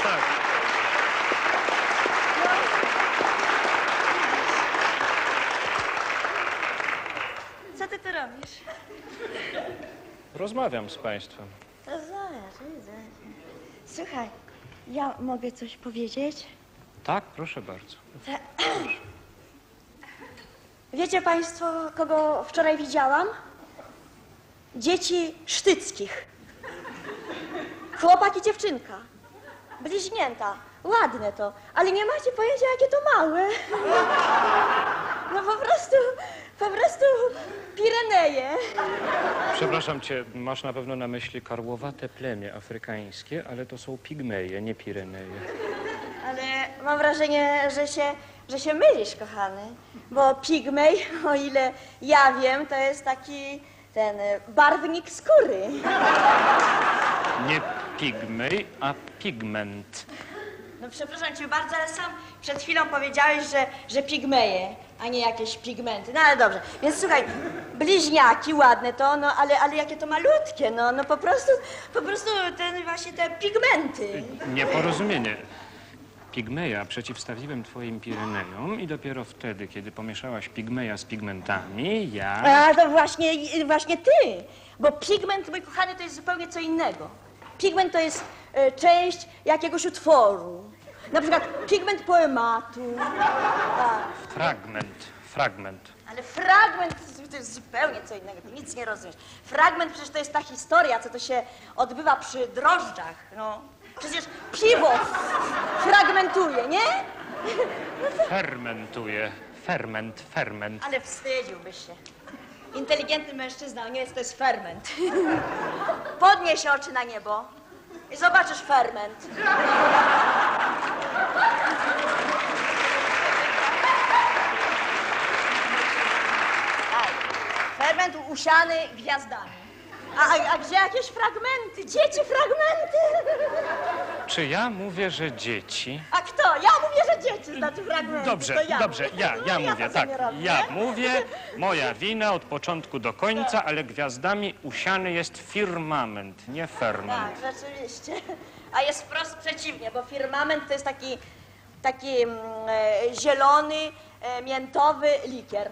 tak. Co ty tu robisz? Rozmawiam z państwem. Zobacz, widzę. Słuchaj, ja mogę coś powiedzieć? Tak, proszę bardzo. Wiecie państwo, kogo wczoraj widziałam? Dzieci sztyckich. Chłopak i dziewczynka. Bliźnięta. Ładne to, ale nie macie pojęcia, jakie to małe. No po prostu Pireneje. Przepraszam cię, masz na pewno na myśli karłowate plemię afrykańskie, ale to są pigmeje, nie Pireneje. Ale mam wrażenie, że się mylisz, kochany. Bo pigmej, o ile ja wiem, to jest taki ten barwnik skóry. Nie pigmej, a pigment. No przepraszam cię bardzo, ale sam przed chwilą powiedziałeś, że pigmeje, a nie jakieś pigmenty. No ale dobrze. Więc słuchaj, bliźniaki ładne to, no ale jakie to malutkie, no po prostu właśnie te pigmenty. Nieporozumienie. Pigmeja przeciwstawiłem twoim Pirenejom i dopiero wtedy, kiedy pomieszałaś pigmeja z pigmentami, ja... A to właśnie ty, bo pigment, mój kochany, to jest zupełnie co innego. Pigment to jest część jakiegoś utworu. Na przykład pigment poematu. Tak. Fragment. Ale fragment to jest zupełnie co innego, ty nic nie rozumiesz. Fragment przecież to jest ta historia, co to się odbywa przy drożdżach, no. Przecież piwo fragmentuje, nie? Fermentuje. Ferment. Ale wstydziłbyś się. Inteligentny mężczyzna, nie jest, to jest ferment. Podnieś oczy na niebo i zobaczysz ferment. Tak, ferment usiany gwiazdami. A gdzie jakieś fragmenty? Dzieci fragmenty! Czy ja mówię, że dzieci? A kto? Ja mówię, że dzieci, znaczy fragmenty. Dobrze, to ja. dobrze, ja mówię, to tak. sobie robię, Ja nie? mówię, moja wina od początku do końca, ale gwiazdami usiany jest firmament, nie ferment. Tak, rzeczywiście. A jest wprost przeciwnie, bo firmament to jest taki zielony, miętowy likier.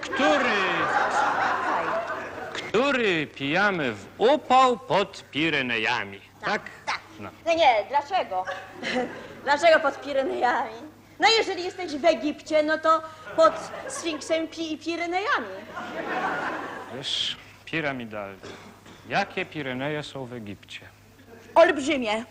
Który pijamy w upał pod Pirenejami, tak? Tak. No. No nie, dlaczego? Dlaczego pod Pirenejami? No jeżeli jesteś w Egipcie, no to pod Sfinksem i Pirenejami. Wiesz, piramidalny. Jakie Pireneje są w Egipcie? Olbrzymie.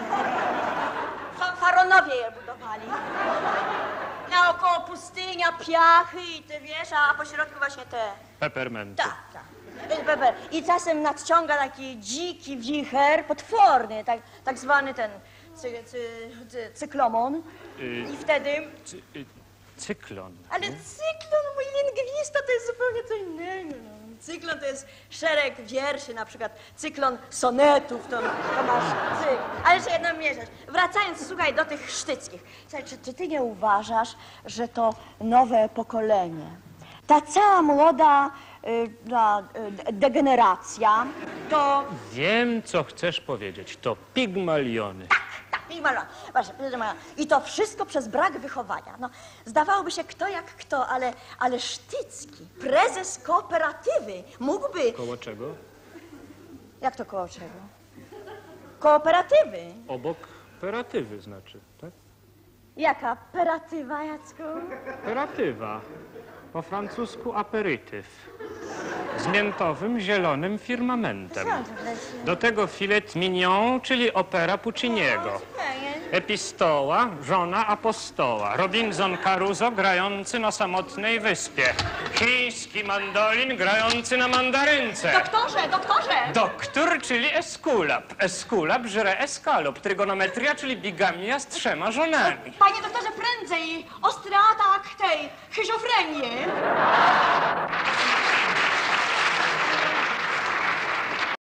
Faraonowie je budowali. Naokoło pustynia, piachy i ty wiesz, a po środku właśnie te... Pepermenty. Tak. I czasem nadciąga taki dziki wicher, potworny, tak zwany ten cyklomon. I wtedy... Cyklon. Ale cyklon, mój lingwista, to jest zupełnie co innego. Cyklon to jest szereg wierszy, na przykład cyklon sonetów, to masz cykl. Ale jeszcze jedną mieszać. Wracając, słuchaj, do tych sztyckich. Słuchaj, czy ty nie uważasz, że to nowe pokolenie, ta cała młoda degeneracja, to... Wiem, co chcesz powiedzieć. To pigmaliony. Tak, Pigmalion. Właśnie, i to wszystko przez brak wychowania. No, zdawałoby się kto jak kto, ale Sztycki, prezes kooperatywy, mógłby... Koło czego? Jak to koło czego? Kooperatywy. Obok peratywy znaczy, tak? Jaka peratywa, Jacku? Peratywa. Po francusku aperitif. Z miętowym, zielonym firmamentem. Do tego filet mignon, czyli opera Pucciniego. Epistoła, żona apostoła. Robinson Caruso grający na samotnej wyspie. Chiński mandolin grający na mandarynce. Doktorze! Doktor, czyli eskulap. Eskulap żre eskalop. Trygonometria, czyli bigamia z 3 żonami. Panie doktorze, prędzej! Ostry atak tej schizofrenii!